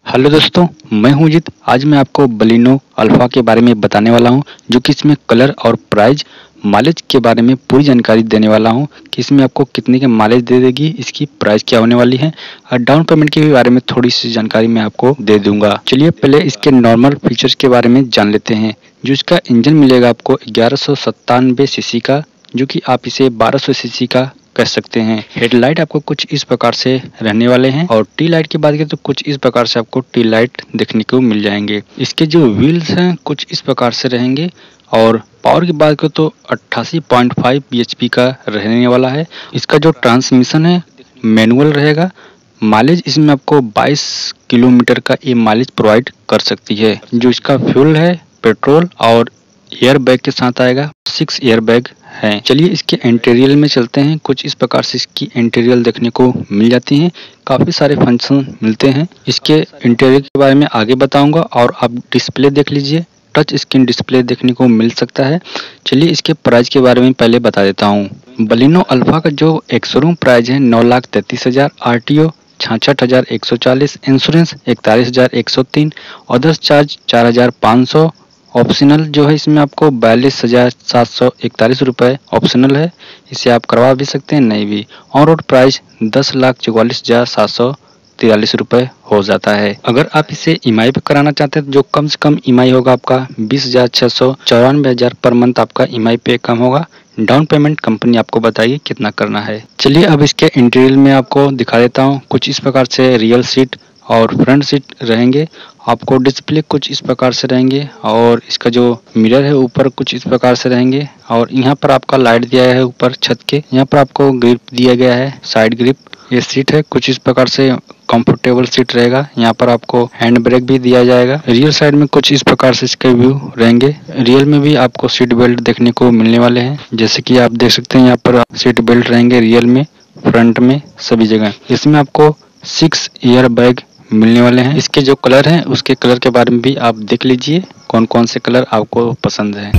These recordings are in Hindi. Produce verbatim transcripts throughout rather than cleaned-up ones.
हेलो दोस्तों, मैं हूं जीत। आज मैं आपको बलिनो अल्फा के बारे में बताने वाला हूं, जो कि इसमें कलर और प्राइस माइलेज के बारे में पूरी जानकारी देने वाला हूं कि इसमें आपको कितने के माइलेज दे देगी, इसकी प्राइस क्या होने वाली है और डाउन पेमेंट के भी बारे में थोड़ी सी जानकारी मैं आपको दे दूंगा। चलिए पहले इसके नॉर्मल फीचर्स के बारे में जान लेते हैं। जो इसका इंजन मिलेगा आपको ग्यारह सौ सत्तानवे सीसी का, जो कि आप इसे बारह सौ सीसी का कह सकते हैं। हेडलाइट आपको कुछ इस प्रकार से रहने वाले हैं और टी लाइट की बात करें तो कुछ इस प्रकार से आपको टी लाइट देखने को मिल जाएंगे। इसके जो व्हील्स हैं कुछ इस प्रकार से रहेंगे और पावर की बात करें तो अट्ठासी पॉइंट पाँच बीएचपी का रहने वाला है। इसका जो ट्रांसमिशन है मैनुअल रहेगा। माइलेज इसमें आपको बाईस किलोमीटर का ये माइलेज प्रोवाइड कर सकती है। जो इसका फ्यूल है पेट्रोल और एयर बैग के साथ आएगा। सिक्स एयर बैग हैं। चलिए इसके इंटीरियर में चलते हैं। कुछ इस प्रकार से इसकी इंटीरियर देखने को मिल जाती हैं। काफ़ी सारे फंक्शन मिलते हैं। इसके इंटीरियर के बारे में आगे बताऊंगा और आप डिस्प्ले देख लीजिए। टच स्क्रीन डिस्प्ले देखने को मिल सकता है। चलिए इसके प्राइस के बारे में पहले बता देता हूँ। बलिनो अल्फा का जो एक्सशोरूम प्राइस है नौ लाख तैंतीस हज़ार, आर टी ओ छियासठ हज़ार एक सौ चालीस, इंश्योरेंस इकतालीस हज़ार एक सौ तीन, अदर्स चार्ज चार हज़ार पाँच सौ, ऑप्शनल जो है इसमें आपको बयालीस हज़ार सात सौ इकतालीस रुपये ऑप्शनल है। इसे आप करवा भी सकते हैं, नहीं भी। ऑन रोड प्राइस दस लाख चौवालीस हज़ार सात सौ तिरालीस रुपये हो जाता है। अगर आप इसे ई एम आई पे कराना चाहते हैं तो जो कम से कम ई एम आई होगा आपका बीस हज़ार छः सौ चौरानवे हज़ार पर मंथ आपका ई एम आई पे कम होगा। डाउन पेमेंट कंपनी आपको बताइए कितना करना है। चलिए अब इसके इंटीरियर में आपको दिखा देता हूँ। कुछ इस प्रकार से रियल सीट और फ्रंट सीट रहेंगे। आपको डिस्प्ले कुछ इस प्रकार से रहेंगे और इसका जो मिरर है ऊपर कुछ इस प्रकार से रहेंगे और यहाँ पर आपका लाइट दिया है ऊपर छत के। यहाँ पर आपको ग्रिप दिया गया है, साइड ग्रिप। ये सीट है कुछ इस प्रकार से कंफर्टेबल सीट रहेगा। यहाँ पर आपको हैंड ब्रेक भी दिया जाएगा। रियर साइड में कुछ इस प्रकार से इसके व्यू रहेंगे। रियर में भी आपको सीट बेल्ट देखने को मिलने वाले हैं, जैसे कि आप देख सकते हैं। यहाँ पर सीट बेल्ट रहेंगे रियर में, फ्रंट में, सभी जगह। इसमें आपको सिक्स ईयर बैग मिलने वाले हैं। इसके जो कलर हैं उसके कलर के बारे में भी आप देख लीजिए, कौन कौन से कलर आपको पसंद है।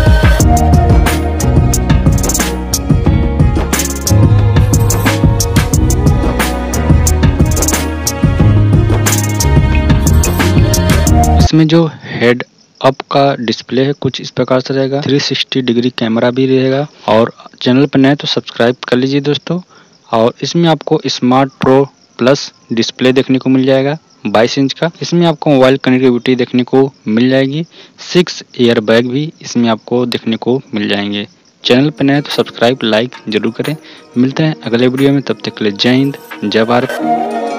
इसमें जो हेड अप का डिस्प्ले है कुछ इस प्रकार से रहेगा। तीन सौ साठ डिग्री कैमरा भी रहेगा और चैनल पर नए तो सब्सक्राइब कर लीजिए दोस्तों। और इसमें आपको स्मार्ट प्रो प्लस डिस्प्ले देखने को मिल जाएगा बाईस इंच का। इसमें आपको मोबाइल कनेक्टिविटी देखने को मिल जाएगी। सिक्स एयर बैग भी इसमें आपको देखने को मिल जाएंगे। चैनल पर नए तो सब्सक्राइब लाइक जरूर करें। मिलते हैं अगले वीडियो में, तब तक के लिए जय हिंद, जय भारत।